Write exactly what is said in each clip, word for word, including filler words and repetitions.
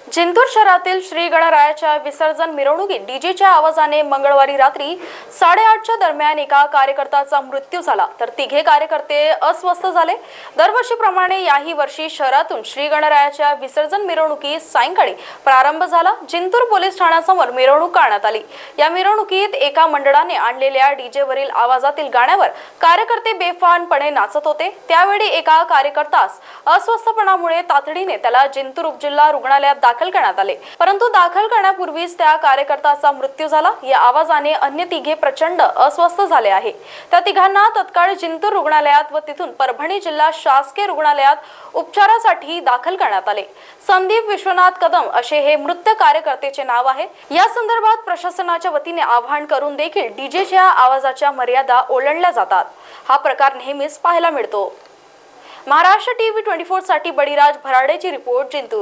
जिंतूर शहरातील श्री गणरायाच्या विसर्जन मिरवणुकीत डीजेच्या आवाजाने मंगळवारी रात्री साडेआठच्या दरम्यान एका कार्यकर्त्याचा मृत्यू झाला, तर तिघे कार्यकर्ते अस्वस्थ झाले। दरवर्षीप्रमाणे याही वर्षी शहरातून श्री गणरायाच्या विसर्जन मिरवणुकीस सायंकाळी प्रारंभ झाला। जिंतूर पोलीस ठाण्यासमोर मिरवणूक काढण्यात आली। या मिरवणुकीत एका मंडळाने आणलेल्या डीजेवरील आवाजातील गाण्यावर कार्यकर्ते बेफानपणे नाचत होते। त्यावेळी एका कार्यकर्त्यास अस्वस्थपणामुळे तातडीने त्याला जिंतूर उपजिल्हा रुग्णालयात दाखल करण्यात आले, परंतु दाखल करण्यापूर्वीच त्या कार्यकर्त्याचा मृत्यू झाला। या आवाजाने अन्य तिघे प्रचंड अस्वस्थ झाले आहे। त्या तिघांना तत्काळ जिंतूर रुग्णालयात व तिथून परभणी जिल्हा शासकीय रुग्णालयात उपचारासाठी दाखल करण्यात आले। संदीप विश्वनाथ कदम असे हे मृत कार्यकर्त्याचे नाव आहे। या संदर्भात प्रशासनाच्या वतीने आवाहन करून देखील डीजेच्या आवाजाच्या मर्यादा ओलांडल्या जातात। हा प्रकार नेहमीच पाहायला मिळतो। महाराष्ट्र टीव्ही चोवीस साठी बळीराज भराडेची रिपोर्ट, जिंतूर।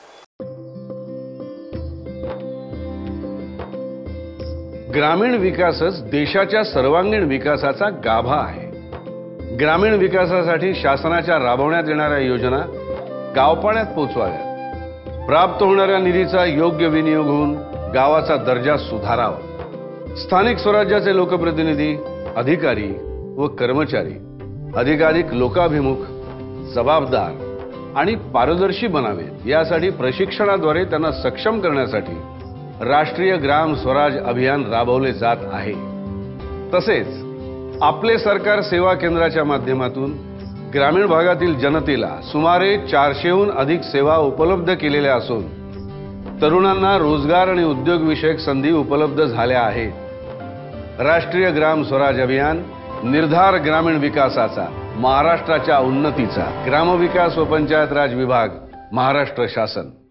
ग्रामीण विकासच देशाच्या सर्वांगीण विकासाचा गाभा आहे। ग्रामीण विकासासाठी शासनाच्या राबवण्यात येणाऱ्या योजना गावपाड्यात पोहोचवाव्यात। प्राप्त होणाऱ्या निधीचा योग्य विनियोग होऊन गावाचा दर्जा सुधारावा। स्थानिक स्वराज्याचे लोकप्रतिनिधी, अधिकारी व कर्मचारी अधिकाधिक लोकाभिमुख, जबाबदार आणि पारदर्शी बनावेत, यासाठी प्रशिक्षणाद्वारे त्यांना सक्षम करण्यासाठी राष्ट्रीय ग्राम स्वराज अभियान राबवले जात आहे। तसेच आपले सरकार सेवा केंद्राच्या माध्यमातून ग्रामीण भागातील जनतेला सुमारे चारशेहून अधिक सेवा उपलब्ध केलेल्या असून तरुणांना रोजगार आणि उद्योग विषयक संधी उपलब्ध झाल्या आहेत। राष्ट्रीय ग्राम स्वराज अभियान निर्धार ग्रामीण विकासाचा, महाराष्ट्राच्या उन्नतीचा। ग्रामविकास व पंचायत राज विभाग, महाराष्ट्र शासन।